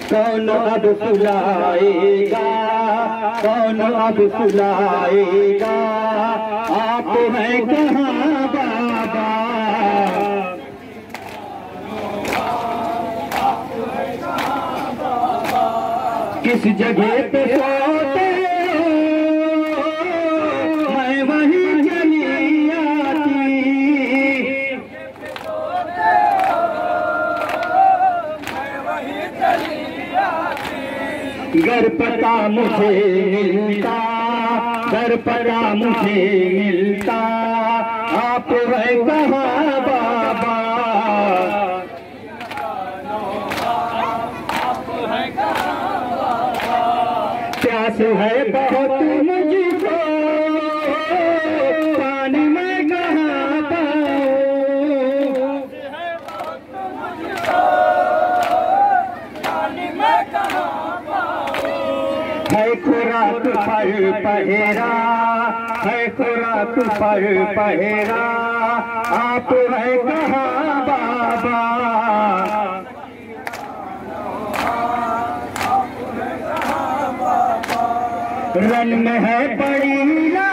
कौन अब सुलाएगा, कौन अब सुलाएगा, आप हैं कहाँ बाबा। किस जगह पे सोते हो, मैं वहीं चली आती। घर पता मुझे मिलता, घर पता मुझे मिलता, आप हैं कहाँ बाबा। प्यास है बहुत मुझको, पानी में कहाँ पाऊं। है खुराक पर पहेरा, है खुराक पर पहेरा, आप हैं कहाँ बाबा। रन में है पड़ी